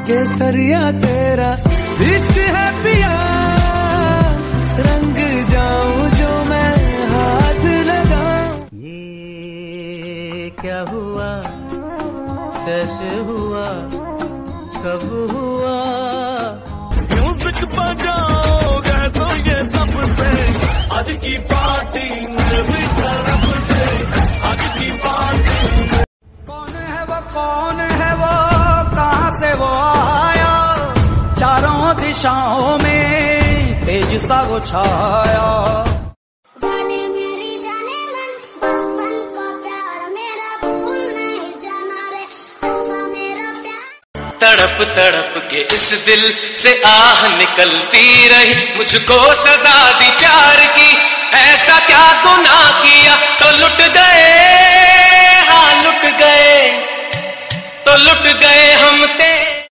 केसरिया तेरा इश्क है पिया, रंग जाऊं जो मैं हाथ लगाऊं। ये क्या हुआ, कैसे हुआ, कब हुआ? म्यूजिक बजाओगे तो ये सबसे आज की पार्टी मेरी तरफ से, आज की पार्टी। कौन है वो, कौन है वो, कहाँ से वो आया? चारों दिशाओं में तेज सा वो छाया। जाने मेरी जाने मन, बचपन का प्यार मेरा भूल नहीं जाना रे, सच्चा मेरा प्यार। तड़प तड़प के इस दिल से आह निकलती रही, मुझको सजा दी प्यार की। ऐसा क्या गुनाह किया तो लुट गए, हाँ लुट गए, तो लुट गए हम